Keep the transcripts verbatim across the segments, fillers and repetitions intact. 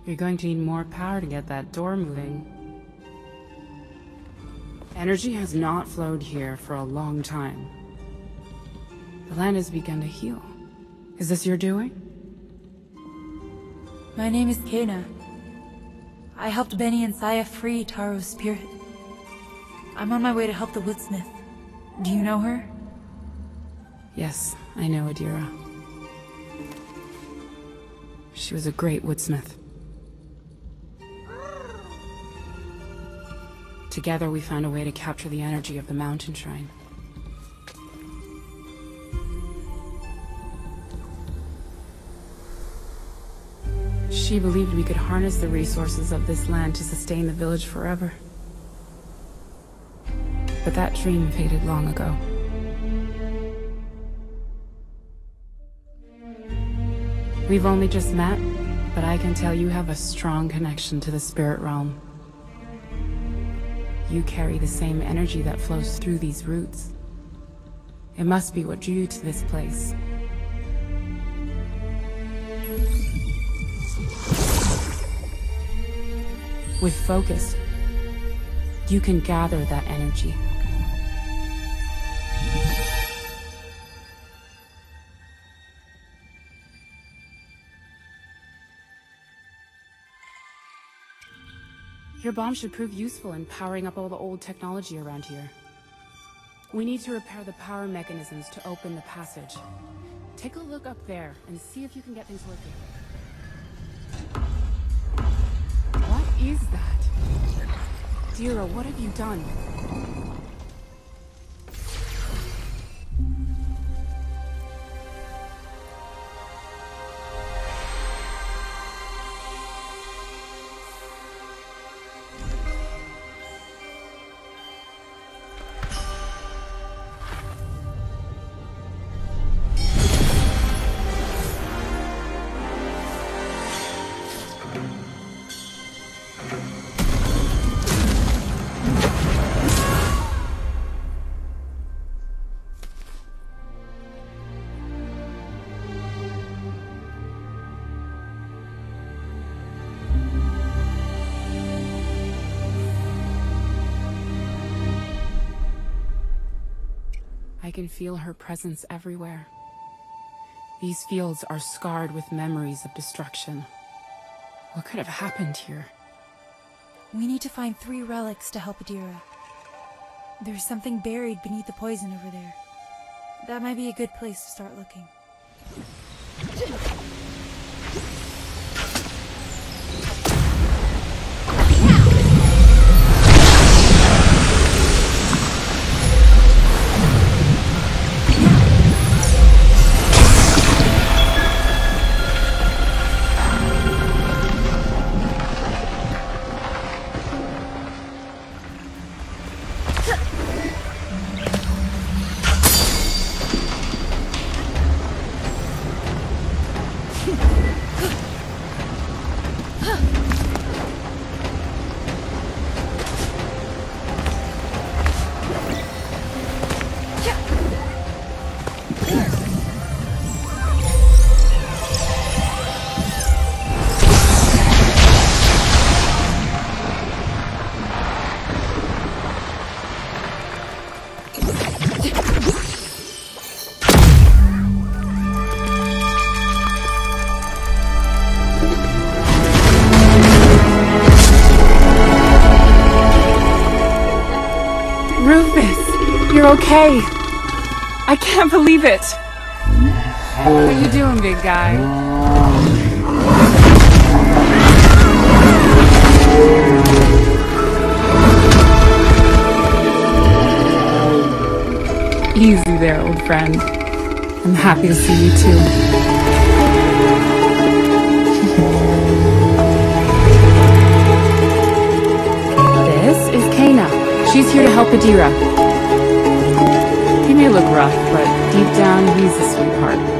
You're going to need more power to get that door moving. Energy has not flowed here for a long time. The land has begun to heal. Is this your doing? My name is Kena. I helped Benny and Saya free Taro's spirit. I'm on my way to help the Woodsmith. Do you know her? Yes, I know Adira. She was a great woodsmith. Together we found a way to capture the energy of the mountain shrine. She believed we could harness the resources of this land to sustain the village forever. But that dream faded long ago. We've only just met, but I can tell you have a strong connection to the spirit realm. You carry the same energy that flows through these roots. It must be what drew you to this place. With focus, you can gather that energy. Your bomb should prove useful in powering up all the old technology around here. We need to repair the power mechanisms to open the passage. Take a look up there and see if you can get things working. What is that? Dira, what have you done? I can feel her presence everywhere. These fields are scarred with memories of destruction. What could have happened here? We need to find three relics to help Adira. There's something buried beneath the poison over there. That might be a good place to start looking. You're okay. I can't believe it. How are you doing, big guy? Easy there, old friend. I'm happy to see you too. This is Kena. She's here to help Adira. He may look rough, but deep down, he's a sweetheart.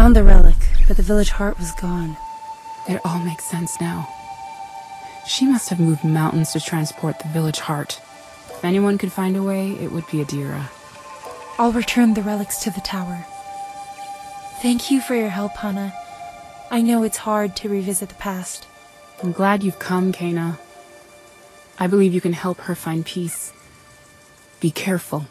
found the relic, but the village heart was gone. It all makes sense now. She must have moved mountains to transport the village heart. If anyone could find a way, it would be Adira. I'll return the relics to the tower. Thank you for your help, Hana. I know it's hard to revisit the past. I'm glad you've come, Kena. I believe you can help her find peace. Be careful.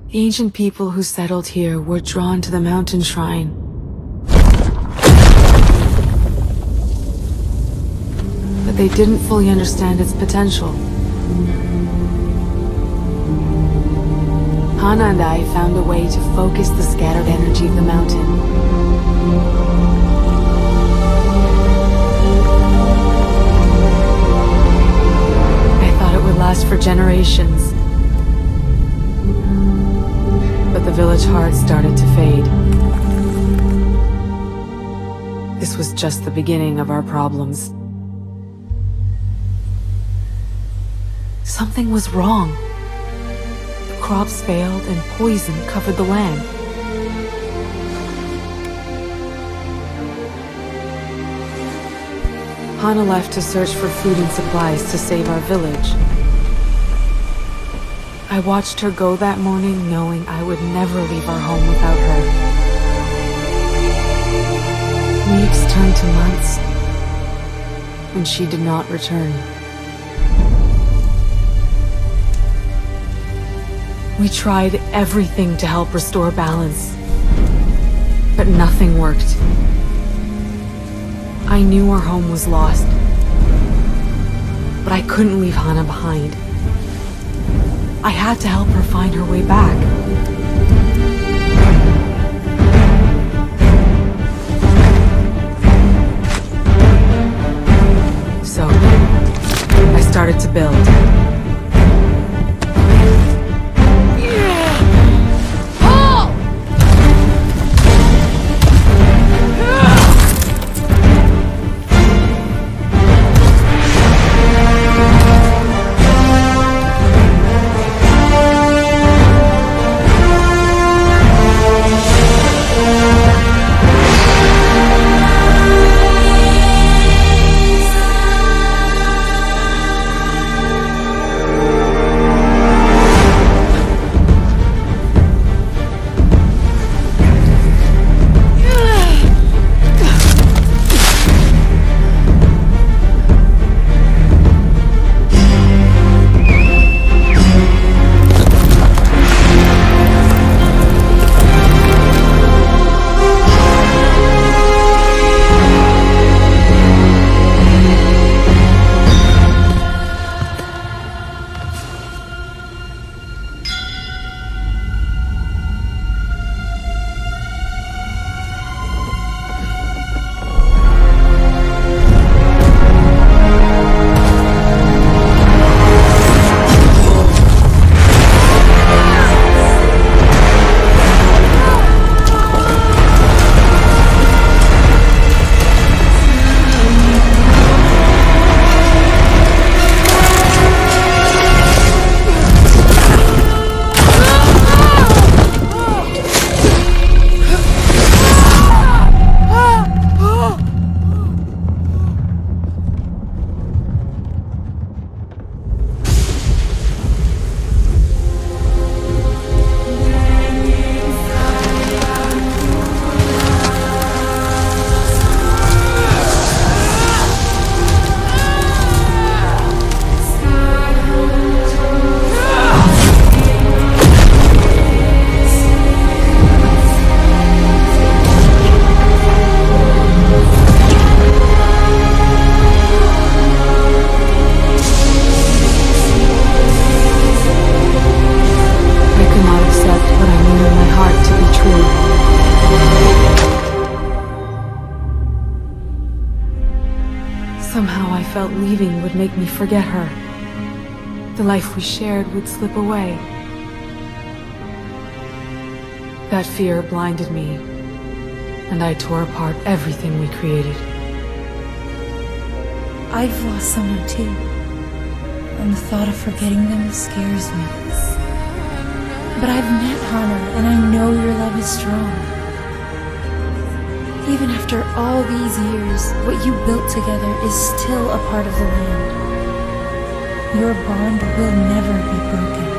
The ancient people who settled here were drawn to the mountain shrine. But they didn't fully understand its potential. Hana and I found a way to focus the scattered energy of the mountain. I thought it would last for generations. But the village heart started to fade. This was just the beginning of our problems. Something was wrong. The crops failed and poison covered the land. Hana left to search for food and supplies to save our village. I watched her go that morning knowing I would never leave our home without her. Weeks turned to months, and she did not return. We tried everything to help restore balance, but nothing worked. I knew our home was lost, but I couldn't leave Hana behind. I had to help her find her way back. So, I started to build. Somehow I felt leaving would make me forget her. The life we shared would slip away. That fear blinded me, and I tore apart everything we created. I've lost someone too, and the thought of forgetting them scares me. But I've met Hana, and I know your love is strong. Even after all these years, what you built together is still a part of the land. Your bond will never be broken.